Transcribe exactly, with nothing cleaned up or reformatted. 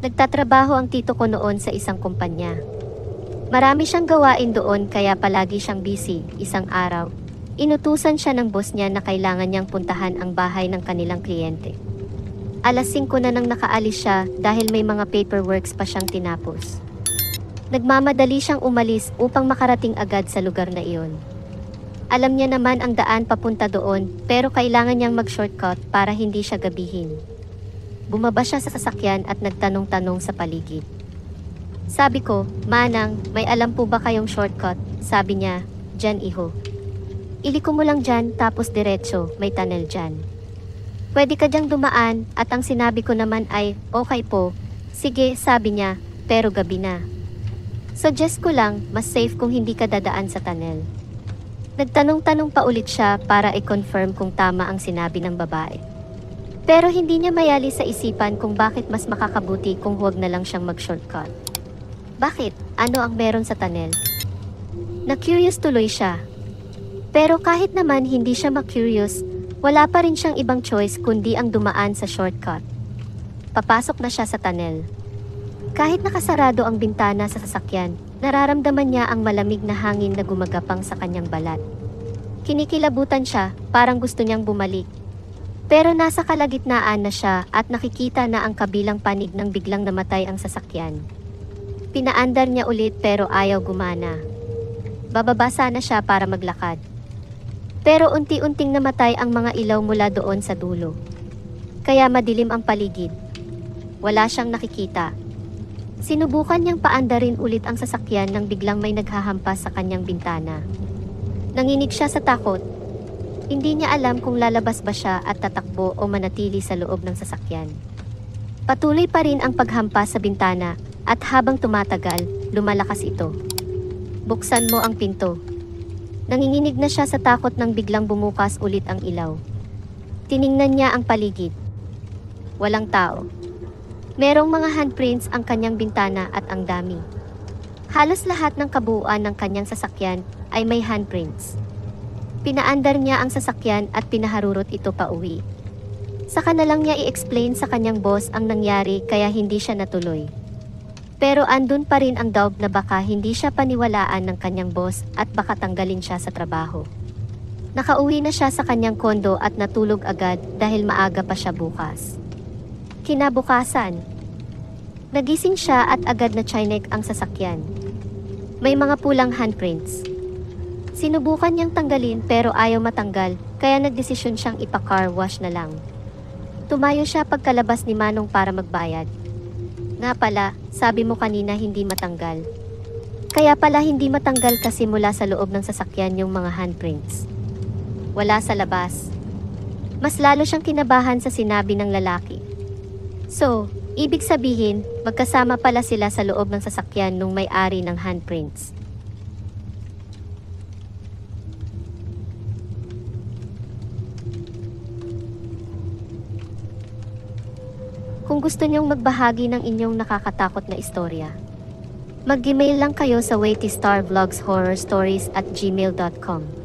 Nagtatrabaho ang tito ko noon sa isang kumpanya. Marami siyang gawain doon kaya palagi siyang busy. Isang araw, inutusan siya ng boss niya na kailangan niyang puntahan ang bahay ng kanilang kliyente. Alas singko na nang nakaalis siya dahil may mga paperworks pa siyang tinapos. Nagmamadali siyang umalis upang makarating agad sa lugar na iyon. Alam niya naman ang daan papunta doon pero kailangan niyang mag-shortcut para hindi siya gabihin. Bumaba siya sa sasakyan at nagtanong-tanong sa paligid. Sabi ko, Manang, may alam po ba kayong shortcut? Sabi niya, dyan iho. Iliko mo lang dyan tapos diretso, may tunnel dyan. Pwede ka dyang dumaan at ang sinabi ko naman ay, okay po. Sige, sabi niya, pero gabi na. Suggest ko lang, mas safe kung hindi ka dadaan sa tunnel. Nagtanong-tanong pa ulit siya para i-confirm kung tama ang sinabi ng babae. Pero hindi niya mayali sa isipan kung bakit mas makakabuti kung huwag na lang siyang mag-shortcut. Bakit? Ano ang meron sa tunnel? Na-curious tuloy siya. Pero kahit naman hindi siya ma-curious, wala pa rin siyang ibang choice kundi ang dumaan sa shortcut. Papasok na siya sa tunnel. Kahit nakasarado ang bintana sa sasakyan, nararamdaman niya ang malamig na hangin na gumagapang sa kanyang balat. Kinikilabutan siya, parang gusto niyang bumalik. Pero nasa kalagitnaan na siya at nakikita na ang kabilang panig nang biglang namatay ang sasakyan. Pinaandar niya ulit pero ayaw gumana. Bababa sana siya para maglakad. Pero unti-unting namatay ang mga ilaw mula doon sa dulo. Kaya madilim ang paligid. Wala siyang nakikita. Sinubukan niyang paandarin ulit ang sasakyan nang biglang may naghahampas sa kanyang bintana. Nanginig siya sa takot. Hindi niya alam kung lalabas ba siya at tatakbo o manatili sa loob ng sasakyan. Patuloy pa rin ang paghampas sa bintana at habang tumatagal, lumalakas ito. Buksan mo ang pinto. Nanginginig na siya sa takot nang biglang bumukas ulit ang ilaw. Tiningnan niya ang paligid. Walang tao. Merong mga handprints ang kanyang bintana at ang dami. Halos lahat ng kabuuan ng kanyang sasakyan ay may handprints. Pinaandar niya ang sasakyan at pinaharurot ito pa uwi. Saka na lang niya i-explain sa kanyang boss ang nangyari kaya hindi siya natuloy. Pero andun pa rin ang doubt na baka hindi siya paniwalaan ng kanyang boss at baka tanggalin siya sa trabaho. Nakauwi na siya sa kanyang kondo at natulog agad dahil maaga pa siya bukas. Kinabukasan, nagising siya at agad na chinek ang sasakyan. May mga pulang handprints. Sinubukan niyang tanggalin pero ayaw matanggal kaya nagdesisyon siyang ipa-car wash na lang. Tumayo siya pagkalabas ni Manong para magbayad. Nga pala, sabi mo kanina hindi matanggal. Kaya pala hindi matanggal kasi mula sa loob ng sasakyan yung mga handprints. Wala sa labas. Mas lalo siyang kinabahan sa sinabi ng lalaki. So, ibig sabihin, magkasama pala sila sa loob ng sasakyan nung may-ari ng handprints. Kung gusto niyong magbahagi ng inyong nakakatakot na istorya, mag-email lang kayo sa waitistarvlogshorrorstories at gmail dot com.